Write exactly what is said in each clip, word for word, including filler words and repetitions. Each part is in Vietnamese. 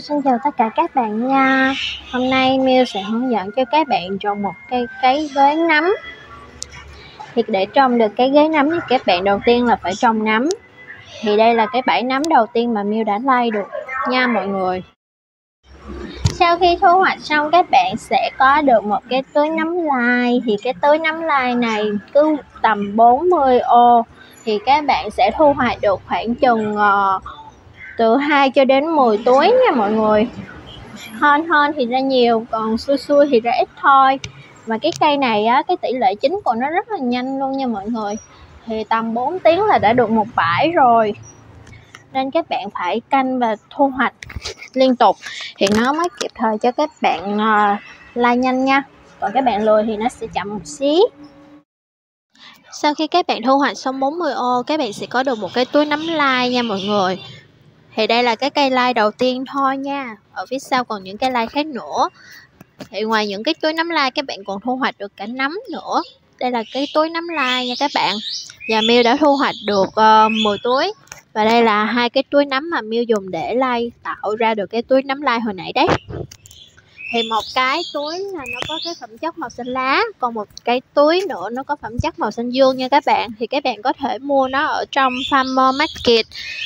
xin chào tất cả các bạn nha. Hôm nay Miu sẽ hướng dẫn cho các bạn trồng một cây cấy ghế nấm. Thì để trồng được cái ghế nấm thì các bạn đầu tiên là phải trồng nấm. Thì đây là cái bãi nấm đầu tiên mà Miu đã lay được nha mọi người. Sau khi thu hoạch xong các bạn sẽ có được một cái túi nấm lay. Thì cái túi nấm lay này cứ tầm bốn mươi ô thì các bạn sẽ thu hoạch được khoảng chừng uh, từ hai cho đến mười túi nha mọi người. Hên hên thì ra nhiều, còn xui xui thì ra ít thôi. Mà cái cây này á, cái tỷ lệ chín của nó rất là nhanh luôn nha mọi người. Thì tầm bốn tiếng là đã được một bãi rồi. Nên các bạn phải canh và thu hoạch liên tục thì nó mới kịp thời cho các bạn uh, lai nhanh nha. Còn các bạn lười thì nó sẽ chậm một xí. Sau khi các bạn thu hoạch xong bốn mươi ô, các bạn sẽ có được một cái túi nấm lai nha mọi người. Thì đây là cái cây lai đầu tiên thôi nha. Ở phía sau còn những cây lai khác nữa. Thì ngoài những cái túi nấm lai các bạn còn thu hoạch được cả nấm nữa. Đây là cái túi nấm lai nha các bạn. Và Miu đã thu hoạch được uh, mười túi. Và đây là hai cái túi nấm mà Miu dùng để lai tạo ra được cái túi nấm lai hồi nãy đấy. Thì một cái túi là nó có cái phẩm chất màu xanh lá, còn một cái túi nữa nó có phẩm chất màu xanh dương nha các bạn. Thì các bạn có thể mua nó ở trong Farmer Market.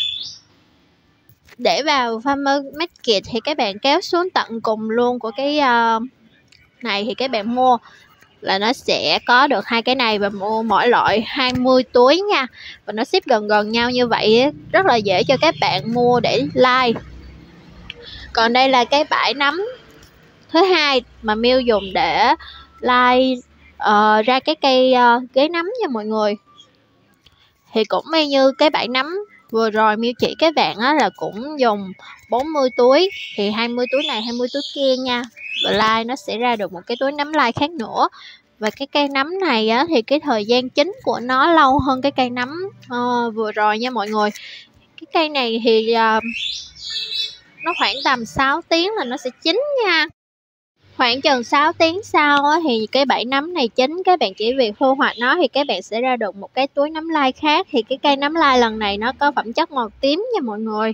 Để vào Farmer Market thì các bạn kéo xuống tận cùng luôn của cái uh, này thì các bạn mua là nó sẽ có được hai cái này, và mua mỗi loại hai mươi túi nha. Và nó ship gần gần nhau như vậy, rất là dễ cho các bạn mua để like. Còn đây là cái bãi nấm thứ hai mà Miu dùng để like uh, ra cái cây uh, ghế nấm nha mọi người. Thì cũng y như cái bãi nấm vừa rồi Miu chỉ các bạn á, là cũng dùng bốn mươi túi. Thì hai mươi túi này, hai mươi túi kia nha. Và like nó sẽ ra được một cái túi nấm like khác nữa. Và cái cây nấm này á, thì cái thời gian chín của nó lâu hơn cái cây nấm uh, vừa rồi nha mọi người. Cái cây này thì uh, nó khoảng tầm sáu tiếng là nó sẽ chín nha. Khoảng chừng sáu tiếng sau á, thì cái bãi nấm này chín, các bạn chỉ việc thu hoạch nó thì các bạn sẽ ra được một cái túi nấm lai khác. Thì cái cây nấm lai lần này nó có phẩm chất màu tím nha mọi người.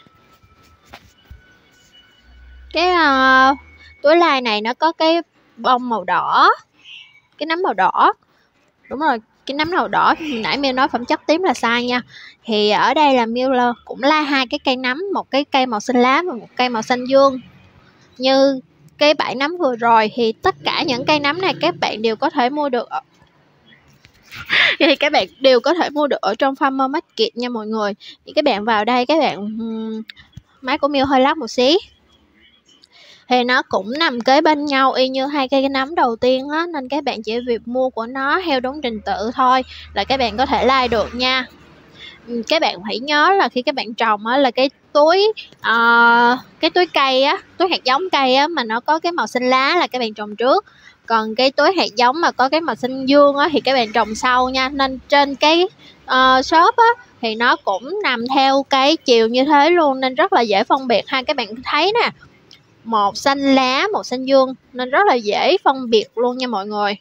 Cái uh, túi lai này nó có cái bông màu đỏ, cái nấm màu đỏ. Đúng rồi, cái nấm màu đỏ thì nãy Miu nói phẩm chất tím là sai nha. Thì ở đây là Miu cũng lai hai cái cây nấm, một cái cây màu xanh lá và một cây màu xanh dương. Như cái bãi nấm vừa rồi thì tất cả những cây nấm này các bạn đều có thể mua được ở... thì các bạn đều có thể mua được ở trong Farmer Market nha mọi người. Thì các bạn vào đây, các bạn um, máy của Miu hơi lắc một xí. Thì nó cũng nằm kế bên nhau y như hai cây nấm đầu tiên á, nên các bạn chỉ việc mua của nó theo đúng trình tự thôi là các bạn có thể like được nha. Các bạn phải nhớ là khi các bạn trồng á, là cái túi uh, cái túi cây á, túi hạt giống cây á mà nó có cái màu xanh lá là các bạn trồng trước. Còn cái túi hạt giống mà có cái màu xanh dương á thì các bạn trồng sau nha. Nên trên cái uh, shop á thì nó cũng nằm theo cái chiều như thế luôn, nên rất là dễ phân biệt ha. Các bạn thấy nè, một xanh lá, một xanh dương, nên rất là dễ phân biệt luôn nha mọi người.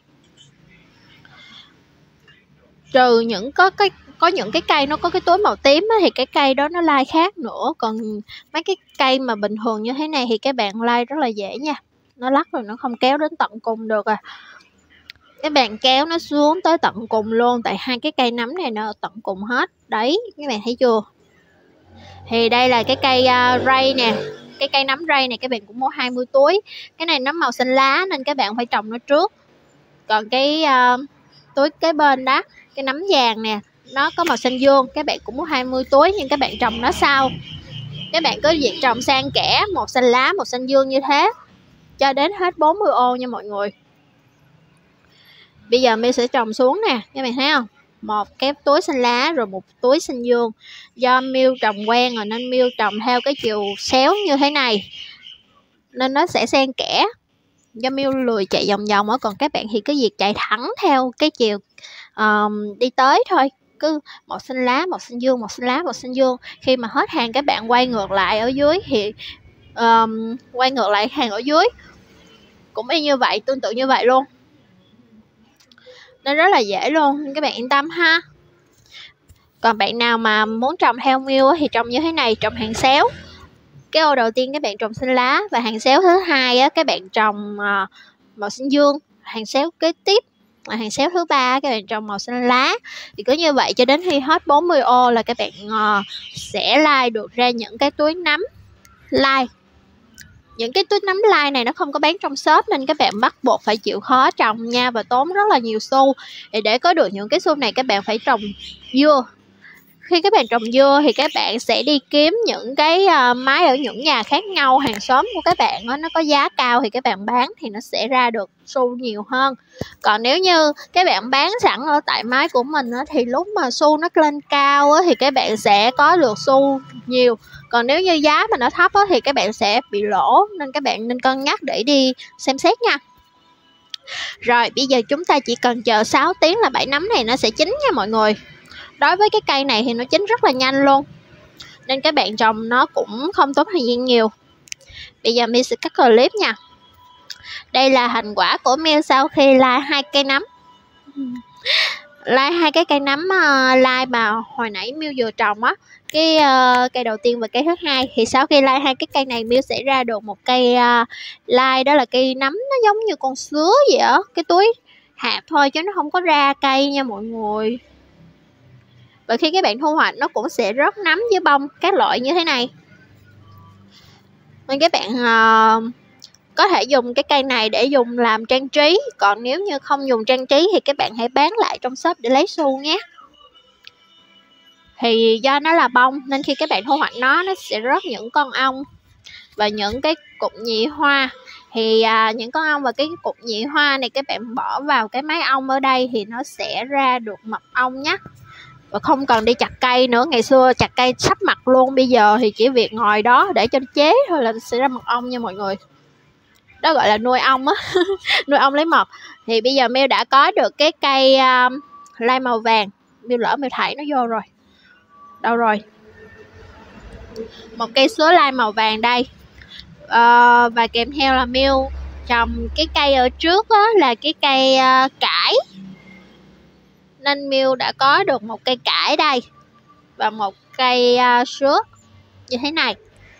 Trừ những có cái có những cái cây nó có cái túi màu tím á, thì cái cây đó nó lai khác nữa. Còn mấy cái cây mà bình thường như thế này thì các bạn lai rất là dễ nha. Nó lắc rồi nó không kéo đến tận cùng được à. Các bạn kéo nó xuống tới tận cùng luôn, tại hai cái cây nấm này nó ở tận cùng hết. Đấy, các bạn thấy chưa? Thì đây là cái cây uh, ray nè. Cái cây nấm ray này các bạn cũng mua hai mươi túi. Cái này nó màu xanh lá nên các bạn phải trồng nó trước. Còn cái uh, túi kế bên đó, cái nấm vàng nè, nó có màu xanh dương, các bạn cũng mua hai mươi túi nhưng các bạn trồng nó sau. Các bạn cứ việc trồng sang kẽ, một xanh lá, một xanh dương như thế cho đến hết bốn mươi ô nha mọi người. Bây giờ Miu sẽ trồng xuống nè, các bạn thấy không? Một cái túi xanh lá rồi một túi xanh dương. Do Miu trồng quen rồi nên Miu trồng theo cái chiều xéo như thế này, nên nó sẽ xen kẽ. Do Miu lười chạy vòng vòng á, còn các bạn thì cứ việc chạy thẳng theo cái chiều um, đi tới thôi. Cứ một xanh lá, một xanh dương, một xanh lá, một xanh dương. Khi mà hết hàng các bạn quay ngược lại ở dưới thì um, quay ngược lại hàng ở dưới cũng y như vậy, tương tự như vậy luôn. Nên rất là dễ luôn, các bạn yên tâm ha. Còn bạn nào mà muốn trồng theo Miu thì trồng như thế này, trồng hàng xéo. Cái ô đầu tiên các bạn trồng xanh lá, và hàng xéo thứ hai á, các bạn trồng uh, màu xanh dương. Hàng xéo kế tiếp, hàng xéo thứ ba các bạn trồng màu xanh lá. Thì cứ như vậy cho đến khi hết bốn mươi ô là các bạn uh, sẽ lai được ra những cái túi nấm lai. Những cái túi nấm lai này nó không có bán trong shop nên các bạn bắt buộc phải chịu khó trồng nha, và tốn rất là nhiều xu. Thì để có được những cái xu này các bạn phải trồng dưa. Khi các bạn trồng dưa thì các bạn sẽ đi kiếm những cái uh, máy ở những nhà khác nhau, hàng xóm của các bạn đó, nó có giá cao thì các bạn bán thì nó sẽ ra được xu nhiều hơn. Còn nếu như các bạn bán sẵn ở tại máy của mình đó, thì lúc mà xu nó lên cao đó, thì các bạn sẽ có được xu nhiều. Còn nếu như giá mà nó thấp đó, thì các bạn sẽ bị lỗ, nên các bạn nên cân nhắc để đi xem xét nha. Rồi bây giờ chúng ta chỉ cần chờ sáu tiếng là bãi nấm này nó sẽ chín nha mọi người. Đối với cái cây này thì nó chín rất là nhanh luôn, nên các bạn trồng nó cũng không tốn thời gian nhiều. Bây giờ mình sẽ cắt clip nha. Đây là thành quả của Miu sau khi lai hai cây nấm. Lai hai cái cây nấm uh, lai mà hồi nãy Miu vừa trồng á, cái uh, cây đầu tiên và cây thứ hai. Thì sau khi lai hai cái cây này, Miu sẽ ra được một cây uh, lai, đó là cây nấm nó giống như con sứa vậy á, cái túi hạt thôi chứ nó không có ra cây nha mọi người. Và khi các bạn thu hoạch nó cũng sẽ rớt nấm với bông các loại như thế này. Nên các bạn uh, có thể dùng cái cây này để dùng làm trang trí. Còn nếu như không dùng trang trí thì các bạn hãy bán lại trong shop để lấy xu nhé. Thì do nó là bông nên khi các bạn thu hoạch nó, nó sẽ rớt những con ong và những cái cục nhị hoa. Thì à, những con ong và cái cục nhị hoa này các bạn bỏ vào cái máy ong ở đây thì nó sẽ ra được mật ong nhé. Và không cần đi chặt cây nữa. Ngày xưa chặt cây sắp mặt luôn, bây giờ thì chỉ việc ngồi đó để cho nó chế thôi là sẽ ra mật ong nha mọi người. Đó gọi là nuôi ong á. Nuôi ong lấy mật. Thì bây giờ Miu đã có được cái cây um, lai màu vàng. Miu lỡ Miu thảy nó vô rồi. Đâu rồi? Một cây sứa lai màu vàng đây. uh, Và kèm theo là Miu trồng cái cây ở trước á, là cái cây uh, cải. Nên Miu đã có được một cây cải đây và một cây uh, sứa như thế này.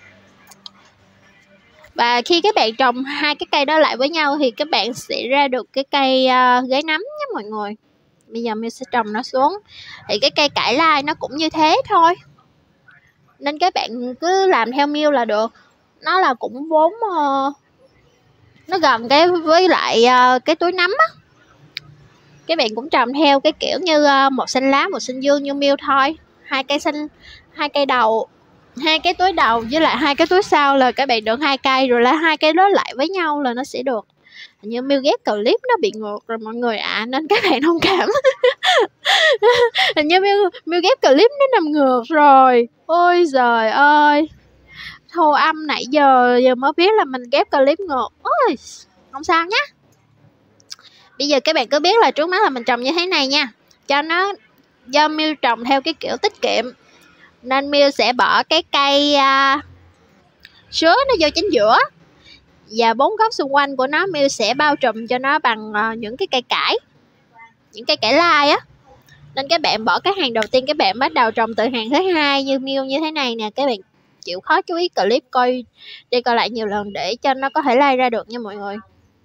Và khi các bạn trồng hai cái cây đó lại với nhau thì các bạn sẽ ra được cái cây uh, ghế nấm nhé mọi người. Bây giờ Miu sẽ trồng nó xuống. Thì cái cây cải lai nó cũng như thế thôi, nên các bạn cứ làm theo Miu là được. Nó là cũng vốn uh, nó gần cái với lại uh, cái túi nấm á. Các bạn cũng trồng theo cái kiểu như uh, một xanh lá, một xanh dương như Miu thôi. Hai cây xanh, hai cây đầu, hai cái túi đầu với lại hai cái túi sau là các bạn được hai cây, rồi là hai cái đó lại với nhau là nó sẽ được. Hình như Miu ghép clip nó bị ngược rồi mọi người ạ, à, nên các bạn thông cảm. Hình như Miu Miu ghép clip nó nằm ngược rồi. Ôi giời ơi, thu âm nãy giờ giờ mới biết là mình ghép clip ngược. Ôi không sao nhé. Bây giờ các bạn cứ biết là trước mắt là mình trồng như thế này nha. Cho nó, do Miu trồng theo cái kiểu tiết kiệm nên Miu sẽ bỏ cái cây uh, sứa nó vô chính giữa, và bốn góc xung quanh của nó Miu sẽ bao trùm cho nó bằng uh, những cái cây cải, những cây cải lai á. Nên các bạn bỏ cái hàng đầu tiên, các bạn bắt đầu trồng từ hàng thứ hai như Miu như thế này nè. Các bạn chịu khó chú ý clip coi đi coi lại nhiều lần để cho nó có thể lai ra được nha mọi người.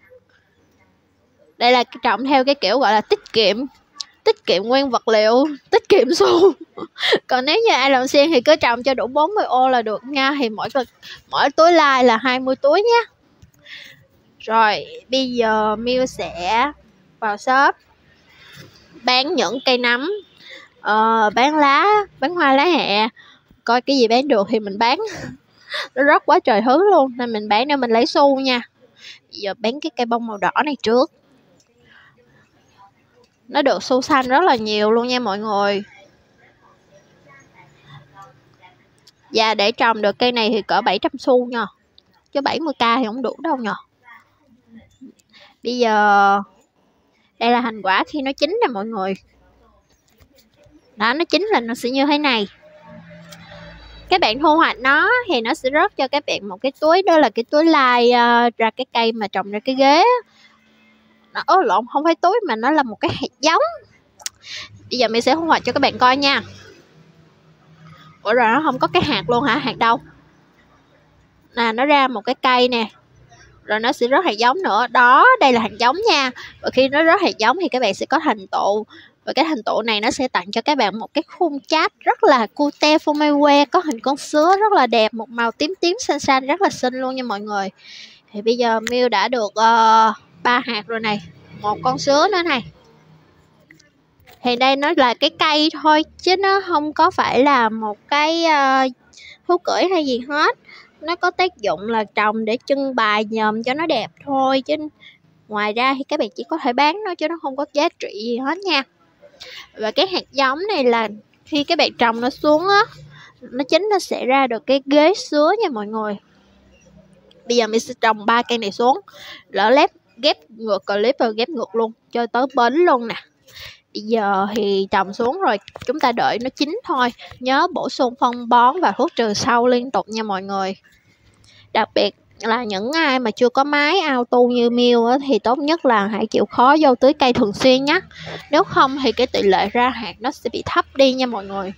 Đây là trồng theo cái kiểu gọi là tiết kiệm, tiết kiệm nguyên vật liệu, tiết kiệm xu. Còn nếu như ai làm xiên thì cứ trồng cho đủ bốn mươi ô là được nha. Thì mỗi mỗi túi lai là hai mươi túi nhé. Rồi bây giờ Miu sẽ vào shop bán những cây nấm, uh, bán lá, bán hoa lá hẹ, coi cái gì bán được thì mình bán. Nó rất quá trời thứ luôn nên mình bán để mình lấy xu nha. Bây giờ bán cái cây bông màu đỏ này trước. Nó được xu xanh rất là nhiều luôn nha mọi người. Và để trồng được cây này thì cỡ bảy trăm xu nha, chứ bảy mươi k thì không đủ đâu nha. Bây giờ đây là thành quả khi nó chín nè mọi người. Đó, nó chín là nó sẽ như thế này. Các bạn thu hoạch nó thì nó sẽ rớt cho các bạn một cái túi, đó là cái túi lai uh, ra cái cây mà trồng ra cái ghế. Nó ố lộn, không phải túi mà nó là một cái hạt giống. Bây giờ mình sẽ thu hoạch cho các bạn coi nha. Ủa rồi nó không có cái hạt luôn hả? Hạt đâu? là nó ra một cái cây nè, rồi nó sẽ rớt hạt giống nữa. Đó, đây là hạt giống nha. Và khi nó rớt hạt giống thì các bạn sẽ có thành tựu. Và cái thành tựu này nó sẽ tặng cho các bạn một cái khung chat rất là cute Fomewe, có hình con sứa rất là đẹp, một màu tím tím xanh xanh rất là xinh luôn nha mọi người. Thì bây giờ Miu đã được ba uh, hạt rồi này, một con sứa nữa này. Thì đây nó là cái cây thôi chứ nó không có phải là một cái uh, thú cưỡi hay gì hết. Nó có tác dụng là trồng để trưng bày nhòm cho nó đẹp thôi, chứ ngoài ra thì các bạn chỉ có thể bán nó chứ nó không có giá trị gì hết nha. Và cái hạt giống này là khi các bạn trồng nó xuống á, nó chính nó sẽ ra được cái ghế sứa nha mọi người. Bây giờ mình sẽ trồng ba cây này xuống, lỡ lép ghép ngược clip rồi ghép ngược luôn cho tới bến luôn nè. Bây giờ thì trồng xuống rồi chúng ta đợi nó chín thôi. Nhớ bổ sung phân bón và thuốc trừ sâu liên tục nha mọi người. Đặc biệt là những ai mà chưa có máy auto như Miu á, thì tốt nhất là hãy chịu khó vô tưới cây thường xuyên nhé. Nếu không thì cái tỷ lệ ra hạt nó sẽ bị thấp đi nha mọi người.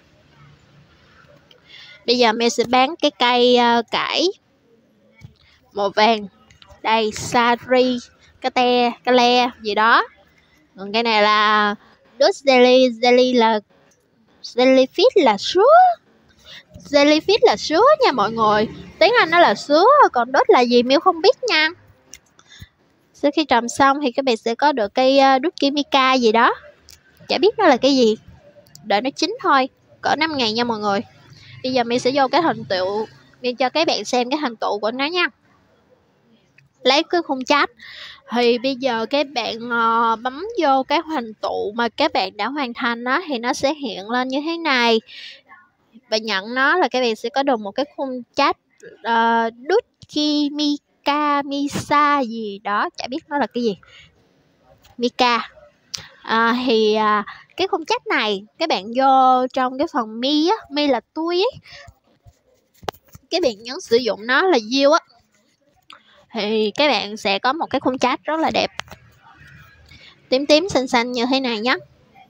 Bây giờ Miu sẽ bán cái cây uh, cải màu vàng. Đây, Sari, Kate, Kale gì đó. Còn cái này là Dutch Jelly, Jelly là Jellyfish là sứa. Jellyfish là sứa nha mọi người. Tiếng Anh nó là sứa, còn Dutch là gì Miu không biết nha. Sau khi trồng xong thì các bạn sẽ có được cây Dutch Kimika gì đó. Chả biết nó là cái gì. Đợi nó chín thôi, cỡ năm ngày nha mọi người. Bây giờ Miu sẽ vô cái thành tựu, Miu cho các bạn xem cái thành tựu của nó nha. Lấy cái khung chat thì bây giờ các bạn uh, bấm vô cái thành tựu mà các bạn đã hoàn thành đó, thì nó sẽ hiện lên như thế này. Và nhận nó là các bạn sẽ có được một cái khung chat uh, Dutch Mika Misa gì đó, chả biết nó là cái gì. Mika à, thì uh, cái khung chat này các bạn vô trong cái phần mi á, mi là tôi ấy, các bạn nhấn sử dụng nó là diêu á, thì các bạn sẽ có một cái khung chat rất là đẹp, tím tím xanh xanh như thế này nhé.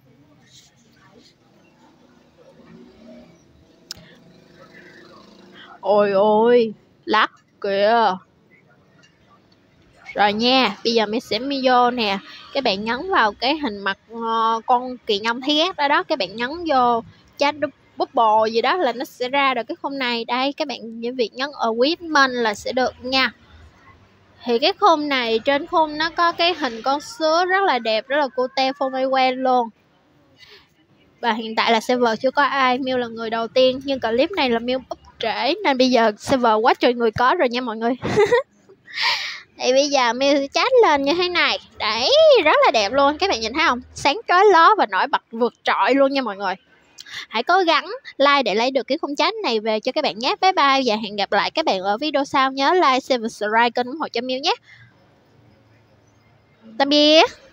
Ôi ôi, lắc kìa. Rồi nha, bây giờ mình sẽ video nè. Các bạn nhấn vào cái hình mặt uh, con kỳ nhông thấy ghét đó đó. Các bạn nhấn vô chat bubble gì đó là nó sẽ ra được cái khung này. Đây, các bạn những việc nhấn ở equipment là sẽ được nha. Thì cái khung này, trên khung nó có cái hình con sứa rất là đẹp, rất là cute Fomewe luôn. Và hiện tại là server chưa có ai, Miu là người đầu tiên. Nhưng clip này là Miu up trễ nên bây giờ server quá trời người có rồi nha mọi người. Thì bây giờ Miu chat lên như thế này. Đấy, rất là đẹp luôn. Các bạn nhìn thấy không? Sáng chói ló và nổi bật vượt trội luôn nha mọi người. Hãy cố gắng like để lấy được cái khung chat này về cho các bạn nhé. Bye bye và hẹn gặp lại các bạn ở video sau. Nhớ like, share và subscribe kênh ủng hộ cho Miu nhé. Tạm biệt.